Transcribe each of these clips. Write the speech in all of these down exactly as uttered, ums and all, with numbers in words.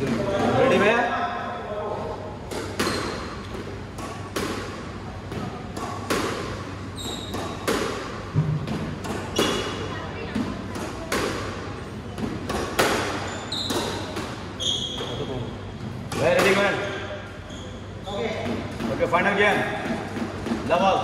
Ready भैया Ready, man? Okay. Okay, final game. Level.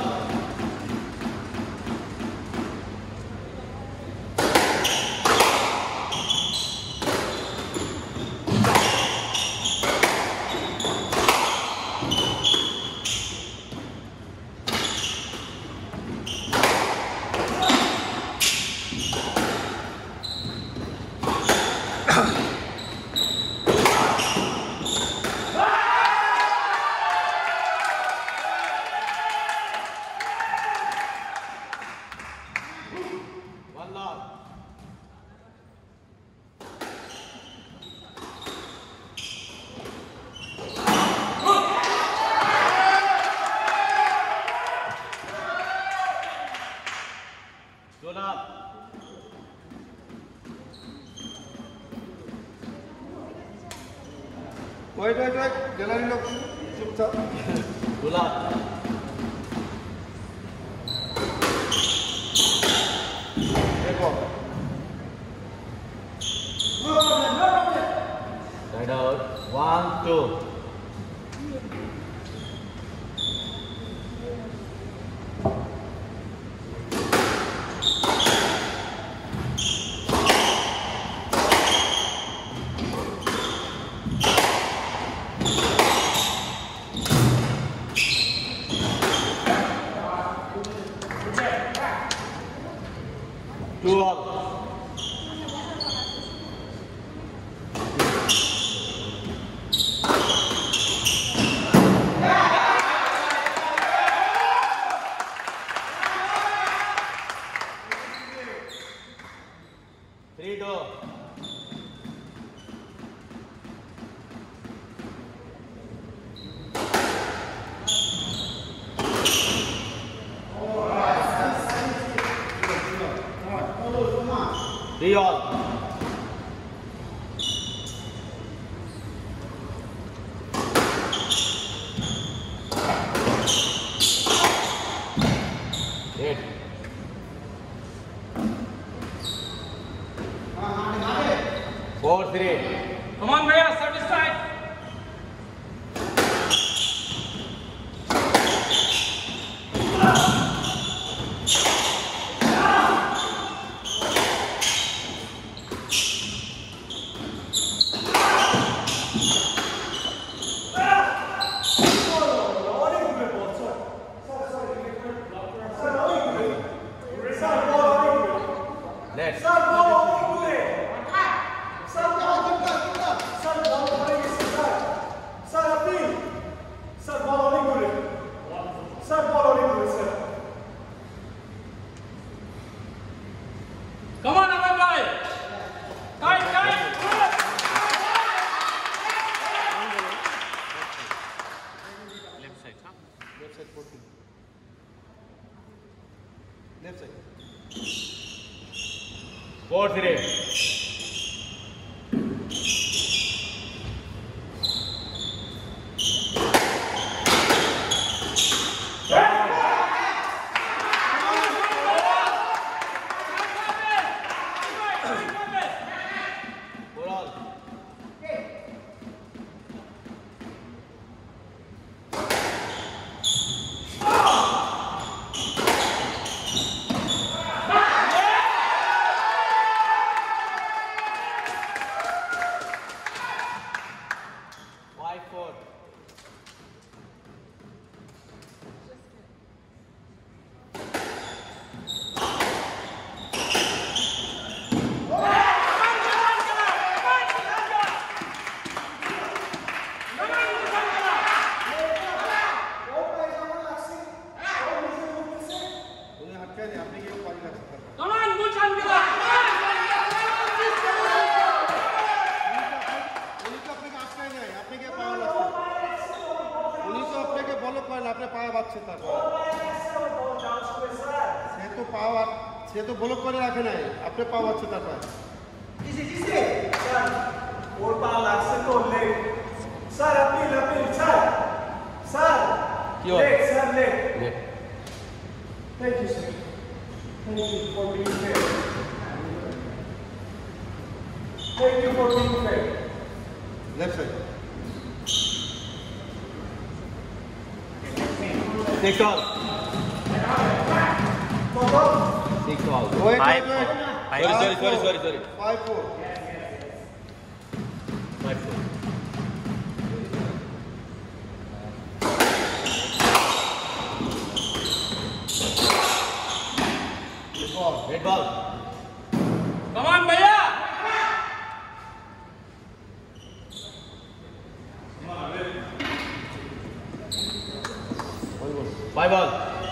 Wait, wait, wait. Gallery look. Chupchap. Gula. Take off. Side out. One, two. Two all. Three two. Three all. Eight. Four three. Come on, Bhaiya, service side. Let's. Come on, Abid bhai. Tight, tight. Left side, huh? Left side fourteen. Left side. Four three. Four all. Five four. उन्हें हटका नहीं, आपने ये पानी लग सकता है। Come on, Gulshan, come on. उन्हीं को अपने का आपका ही नहीं, आपने क्या पाया लग सकता है। उन्हीं को अपने के बोलो पाया, आपने पाया बात छिता है। से तो पाया, से तो बोलो करे रखे नहीं, आपने पाया बात छिता है। किसी किसी, और पाला से तो ले Your Leg, sir, leg. leg. Thank you, sir. Thank you for being fair. Thank you for being fair. Left side. Six all. Six all. Wait, Five. wait, wait. Sorry, sorry, sorry, sorry, sorry. Five four. Five four. Red ball. Red ball. Come on, Bhaiya. Five ball.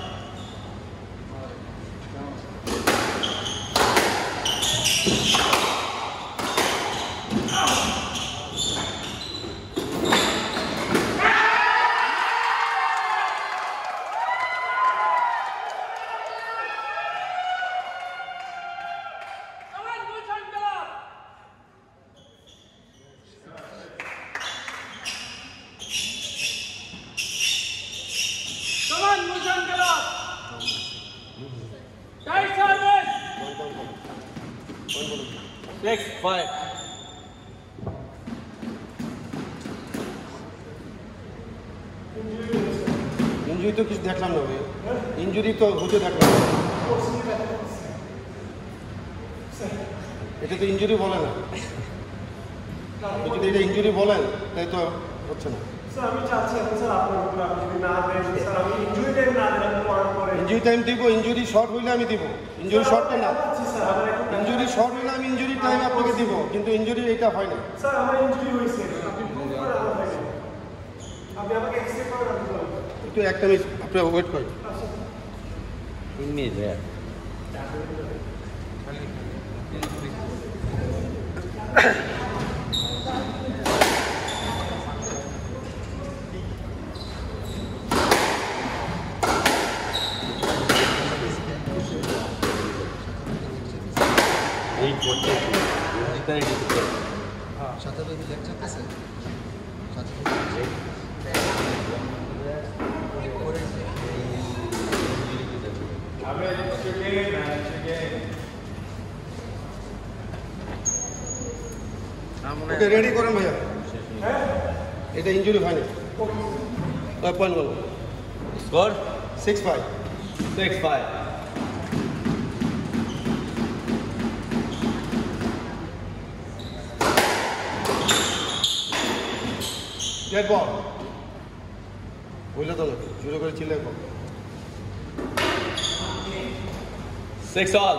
Come on, Gulshan, get up. Come on, Gulshan, get up. Tight service. Six, five. Injury तो किसी देखलाम ना भाई injury तो होते देखलाम এটা তো injury বলে না যদি এটা ইনজুরি বলেন তাই তো হচ্ছে না স্যার আমি চাচ্ছি এখন স্যার আপনার উপর আপনি যদি না দেন স্যার আমি ইনজুরি টাইম না দেন আমি করার পরে ইনজুরি টাইম দিব ইনজুরি শর্ট হইলে আমি দিব ইনজুরি শর্টটা না চাচ্ছি স্যার আমার এখন ইনজুরি শর্ট হইলে আমি ইনজুরি টাইম আপনাকে দিব কিন্তু ইনজুরি এটা হয় না স্যার আমার ইনজুরি হয়েছে আপনি প্রুভ করেন আমার হয়নি আপনি আমাকে এক্সরে করেন আমি বলবো একটু একটা মিনিট আপনি ওয়েট করেন Image there. Eight forty. Very difficult. সাথে তো লেকচার আছে সাথে ওকে রেডি করেন ভাইয়া এটা ইনজুরি হয়নি পয়েন্ট বলো Score? Six five Six, five. Dead ball বললে তো না জোরে করে চিল্লাই বল Six all.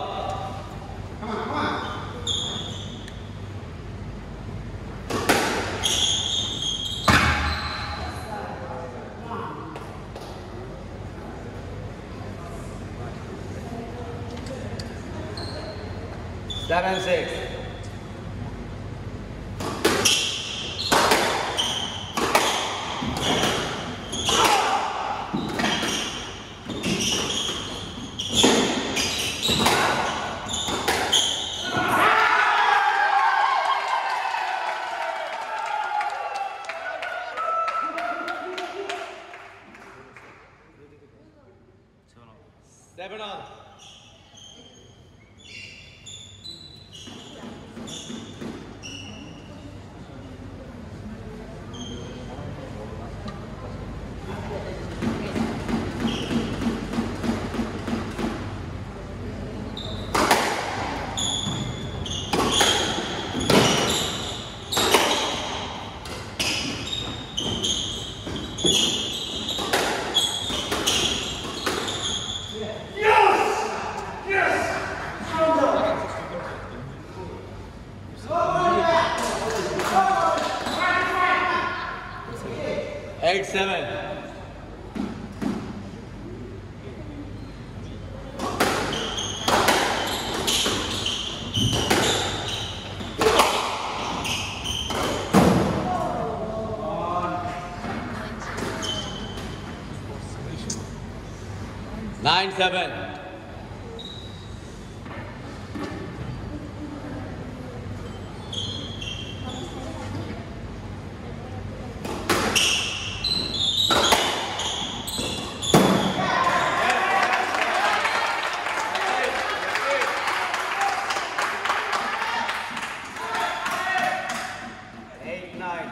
Seven, six. Seven all. Eight, seven. Nine, seven. nine.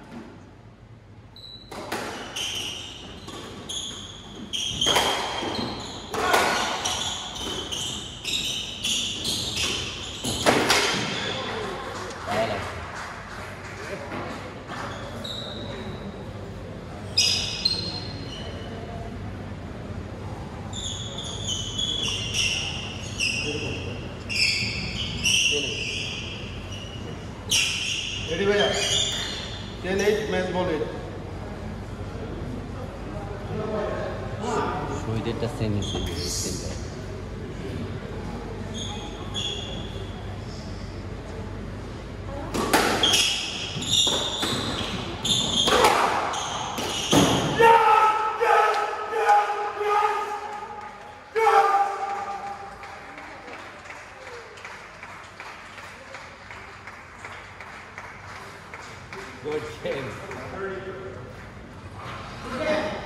Ready भैया ten eight match ball eight শহীদেরটা সেম সেম Good game.